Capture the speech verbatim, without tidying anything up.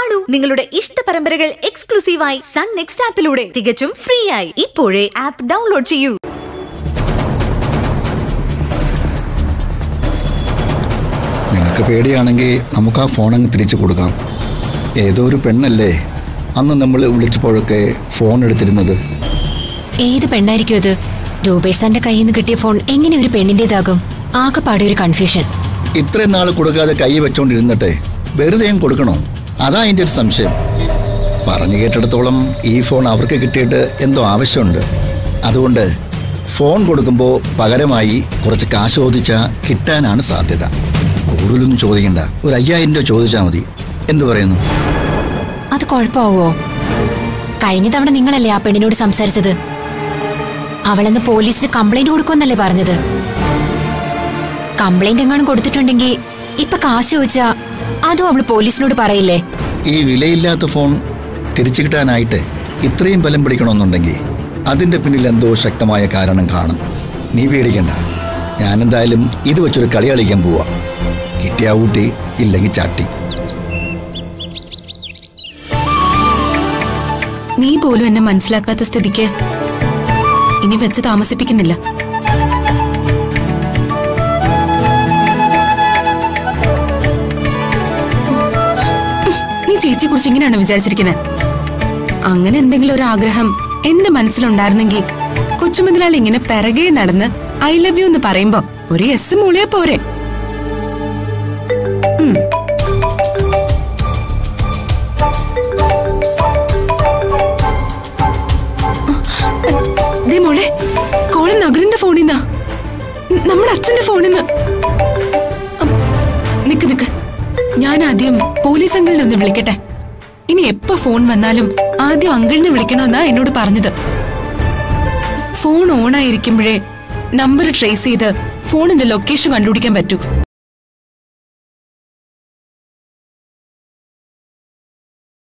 കാണൂ നിങ്ങളുടെ ഇഷ്ട പരമ്പരകൾ എക്സ്ക്ലൂസീവായി സൺ നെക്സ്റ്റ് ആപ്പിലൂടെ തികച്ചും ഫ്രീ ആയി. ഇപ്പോഴേ ആപ്പ് ഡൗൺലോഡ് ചെയ്യൂ. നിങ്ങൾക്ക് പേടിയാണെങ്കിൽ നമുക്ക് ആ ഫോൺ അങ്ങ് തിരിച്ചു കൊടുക്കാം. ഏതോ ഒരു പെണ്ണല്ലേ അന്ന് നമ്മൾ വിളിച്ചപ്പോഴൊക്കെ ഫോൺ എടുത്തിരുന്നത്. ഏത് പെണ്ണായിരിക്കും അത്? രൂപേഷ് കയ്യിൽ നിന്ന് കിട്ടിയ ഫോൺ എങ്ങനെ ഒരു പെണ്ണിൻ്റെതാകും? ആകെപ്പാടെ ഒരു കൺഫ്യൂഷൻ. ഇത്രയും നാൾ കൊടുക്കാതെ കൈ വെച്ചോണ്ടിരുന്നിട്ടെ വെറുതെ കൊടുക്കണോ? അതാ എൻ്റെ ഒരു സംശയം. പറഞ്ഞു കേട്ടിടത്തോളം ഈ ഫോൺ അവർക്ക് കിട്ടിയിട്ട് എന്തോ ആവശ്യമുണ്ട്. അതുകൊണ്ട് ഫോൺ കൊടുക്കുമ്പോൾ പകരമായി കുറച്ച് കാശ് ചോദിച്ചാൽ കിട്ടാനാണ് സാധ്യത. കൂടുതലൊന്നും ചോദിക്കണ്ട, ഒരു അയ്യായിരം രൂപ ചോദിച്ചാൽ മതി. എന്തു പറയുന്നു? അത് കുഴപ്പമാവോ? കഴിഞ്ഞ തവണ നിങ്ങളല്ലേ ആ പെണ്ണിനോട് സംസാരിച്ചത്? അവളെന്ന് പോലീസിന് കംപ്ലൈന്റ് കൊടുക്കുമെന്നല്ലേ പറഞ്ഞത്? കംപ്ലൈന്റ് എങ്ങാനും കൊടുത്തിട്ടുണ്ടെങ്കിൽ ഇപ്പൊ കാശ് ചോദിച്ചാ അതും അവള് പോലീസിനോട് പറയില്ലേ? ഈ വിലയില്ലാത്ത ഫോൺ തിരിച്ചു കിട്ടാനായിട്ട് ഇത്രയും ബലം പിടിക്കണമെന്നുണ്ടെങ്കിൽ അതിന്റെ പിന്നിൽ എന്തോ ശക്തമായ കാരണം കാണും. നീ പേടിക്കണ്ട, ഞാനെന്തായാലും ഇത് വെച്ചൊരു കളി കളിക്കാൻ പോവാ. കിട്ടിയാ ഊട്ടി, ഇല്ലെങ്കിൽ ചാട്ടി. നീ പോലും എന്നെ മനസ്സിലാക്കാത്ത സ്ഥിതിക്ക് ഇനി വെച്ച് താമസിപ്പിക്കുന്നില്ല. നീ ചേച്ചിയെ കുറിച്ച് ഇങ്ങനെയാണ് വിചാരിച്ചിരിക്കുന്നത്? അങ്ങനെ എന്തെങ്കിലും ഒരു ആഗ്രഹം എന്റെ മനസ്സിലുണ്ടായിരുന്നെങ്കിൽ കൊച്ചുമുതലാളി ഇങ്ങനെ പിറകെ നടന്ന് ഐ ലവ് യു എന്ന് പറയുമ്പോ ഒരു എസ് മൂളിയാ പോരെ. മോളെ കോള് നഗറിന്റെ ഫോണിന്നാ, നമ്മുടെ അച്ഛന്റെ ഫോണിന്ന്. നിക്ക് നിക്ക്, ഞാൻ ആദ്യം പോലീസ് അങ്കിളിനെ ഒന്ന് വിളിക്കട്ടെ. ഇനി എപ്പോ ഫോൺ വന്നാലും ആദ്യം അങ്കിളിനെ വിളിക്കണമെന്നാ എന്നോട് പറഞ്ഞത്. ഫോൺ ഓൺ ആയിരിക്കുമ്പോഴേ നമ്പർ ട്രേസ് ചെയ്ത് ഫോണിന്റെ ലൊക്കേഷൻ കണ്ടുപിടിക്കാൻ പറ്റൂ.